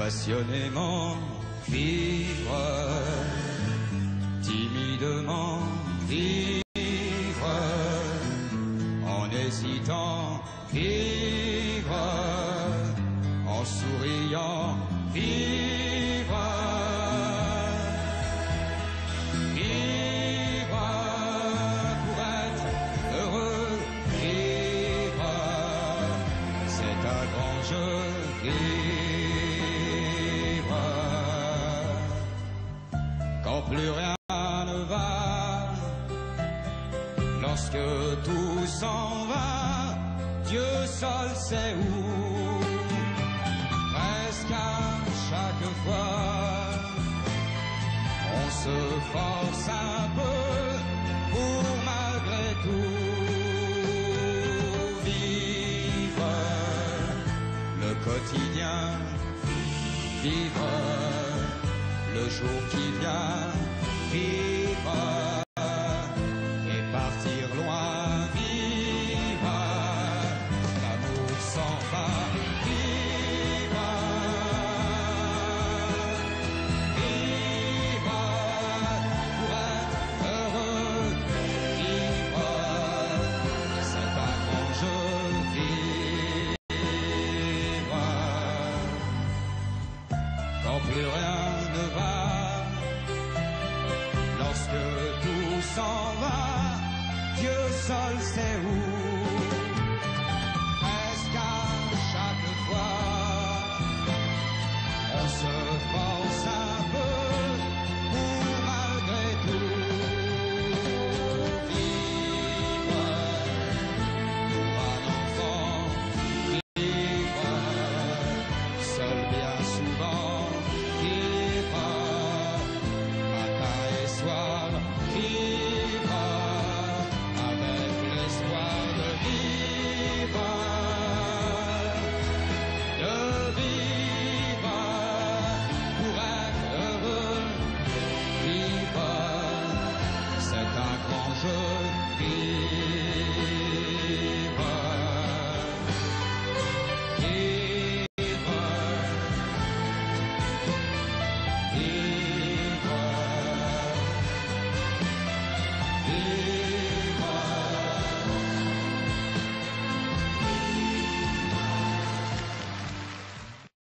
passionnément vivre, timidement vivre, en hésitant vivre, en souriant vivre, vivre pour être heureux, vivre, c'est un grand jeu, vivre, quand plus rien ne va, lorsque tout s'en va, Dieu seul sait où, presque à chaque fois, on se force un peu pour malgré tout vivre le quotidien, vivre le jour qui vient, vivre et partir loin, vivre l'amour s'en va, vivre, vivre pour être heureux, vivre, c'est un grand jeu, vivre, quand plus rien ne va, lorsque tout s'en va, Dieu seul sait où.